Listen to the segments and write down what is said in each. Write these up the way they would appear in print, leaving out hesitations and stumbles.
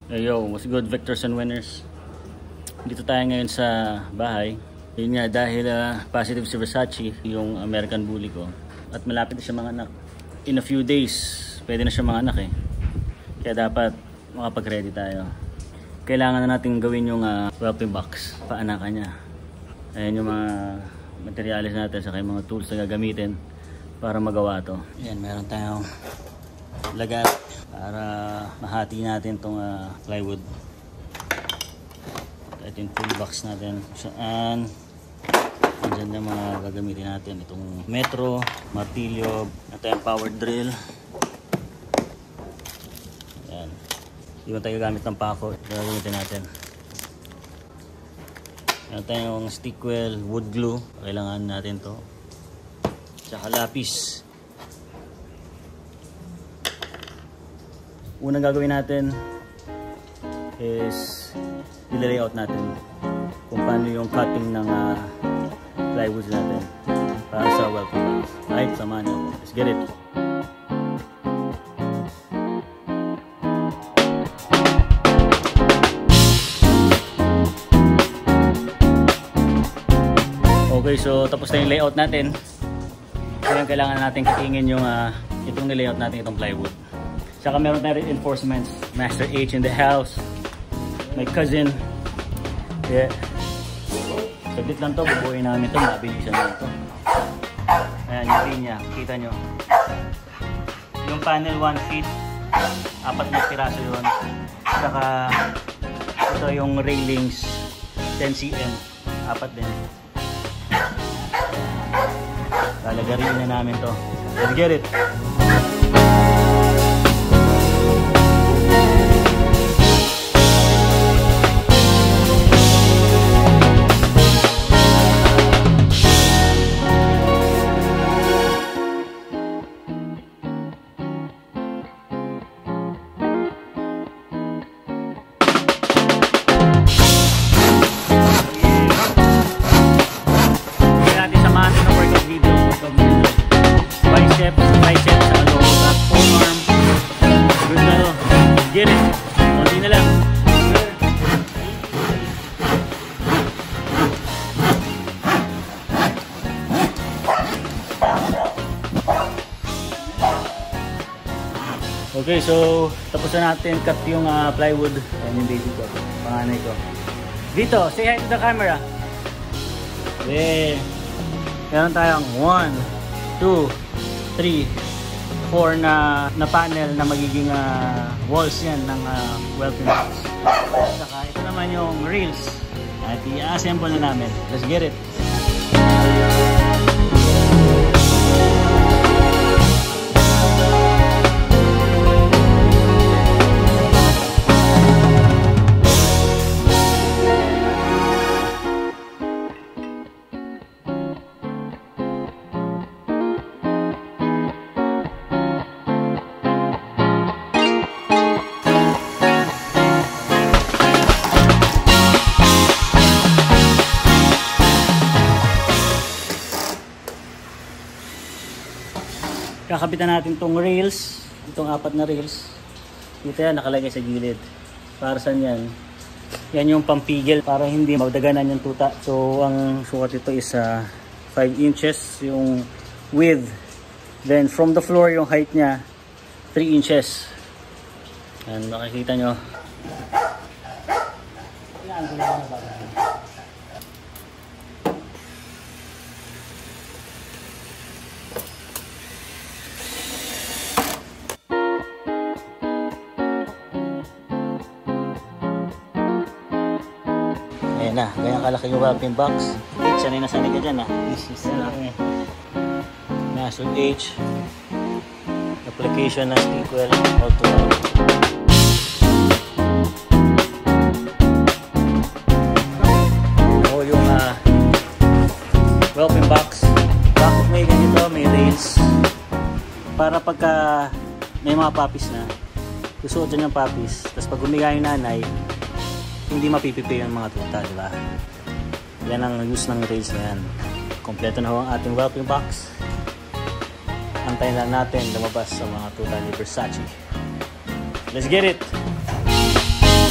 Hey yo, what's good Victors and Winners? Dito tayo ngayon sa bahay. Yun nga dahil positive si Versace, yung American Bully ko. At malapit na siya mga anak. In a few days, pwede na siya mga anak eh. Kaya dapat makapag-ready tayo. Kailangan na natin gawin yung welcome box, paanakan niya. Ayan yung mga materials natin sa mga tools na gagamitin para magawa to. Ayan, meron tayong lagat para mahati natin tong plywood. Ito yung toolbox natin. Saan andyan yung mga gagamitin natin. Itong metro, martilyo, ito yung power drill. Ayan. Hindi mo tayo gagamit ng pako. Gagamitin natin. Ito yung stick wheel, wood glue. Kailangan natin to. Tsaka lapis. Unang gagawin natin is i-layout natin kung paano yung cutting ng plywood natin para sa welcome box. Right, samahan niyo ako. Let's get it! Okay, so tapos na yung layout natin. Ngayon kailangan natin kitingin yung itong nilayout natin, itong plywood. Saka meron tayong reinforcements. Master H in the house. My cousin. Yeah. Sabit lang to. Bubuhin namin ito. Mabilisan lang ito. Ayan yung linya. Kita nyo. Yung panel 1 feet. 4 na piraso yun. Saka ito yung railings 10 cm. 4 din. Lalagarin na namin to. Let's get it! Biceps, sa lower forearm. Good na to. Get it. Konti na lang. Okay, so tapos na natin cut yung plywood. Ayan yung baby ko. Panganay ko. Dito, say hi to the camera. Yeah. Meron tayong 1, 2, 3, 4 na panel na magiging walls yan ng welcome box. Saka ito naman yung rails at i-assemble na namin. Let's get it! Kakapitan natin tong rails, itong 4 na rails. Dito yan, nakalagay sa gilid. Para saan yan? Yan yung pampigil para hindi magdaganan yung tuta. So, ang sukat ito is 5 inches yung width. Then, from the floor, yung height niya, 3 inches. Yan, makikita nyo. Yan, na, ganyan kalaki yung welcome box. H, sanay na sanay ka dyan Master H. Application ng stick wheel. All to all. O yung welcome box. Bakit may ganito, may rails. Para pagka may mga puppies na, susuot dyan yung puppies. Tapos pag humiga yung nanay, hindi mapipipi yung mga tuta, di ba? Yan ang use ng rails na yan. Kompleto na ho ang ating welcome box. Antayin lang natin lumabas sa mga tuta ni Versace. Let's get it!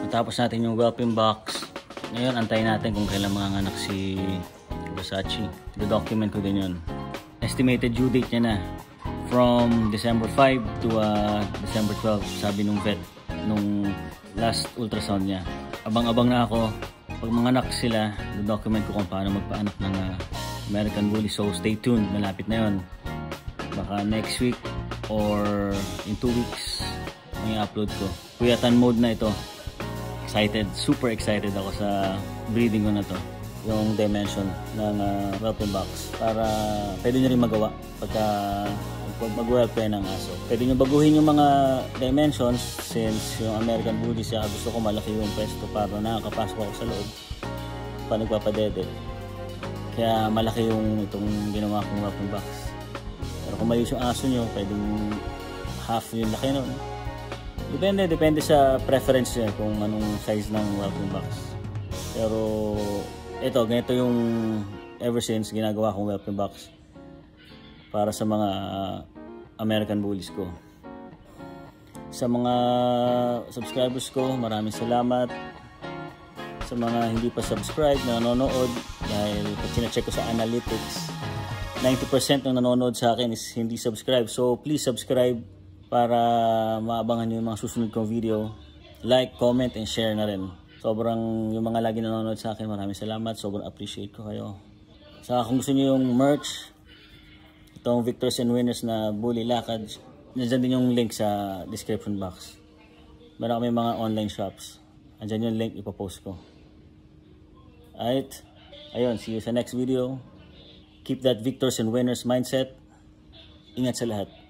Matapos natin yung whelping box, ngayon antayin natin kung kailan manganganak si Versace. I-document ko din yun. Estimated due date niya na from December 5 to December 12, sabi nung vet nung last ultrasound niya. Abang-abang na ako. Pag manganak sila, i-document ko kung paano magpaanak ng American Bully. So stay tuned, malapit na yun. Baka next week or in 2 weeks may upload ko. Kuyatan mode na ito. Excited, super excited ako sa breeding ko na to. Yung dimension ng whelping box para pwede nyo rin magawa pagka mag-whelp kayo ng aso. Pwede nyo baguhin yung mga dimensions since yung American Bully siya gusto ko malaki yung pwesto para nakakapasok ako sa loob pa nagpapadede. Kaya malaki yung itong ginawa kong whelping box. Pero kung maliit yung aso nyo, pwedeng half yung laki nun. Depende sa preference niya kung anong size ng whelping box. Pero ito, ganito yung ever since ginagawa kong whelping box para sa mga American Bullies ko. Sa mga subscribers ko, maraming salamat. Sa mga hindi pa subscribe na nanonood, dahil pag sina-check ko sa analytics, 90% ng nanonood sa akin is hindi subscribe. So please subscribe para maabangan nyo yung mga susunod kong video. Like, comment, and share na rin. Sobrang yung mga lagi nanonood sa akin, maraming salamat. Sobrang appreciate ko kayo. Saka kung gusto nyo yung merch, itong Victors and Winners na Bully Lakad, nandiyan din yung link sa description box. Meron kami mga online shops. Nandiyan yung link, ipopost ko. Alright, ayun, see you sa next video. Keep that Victors and Winners mindset. Ingat sa lahat.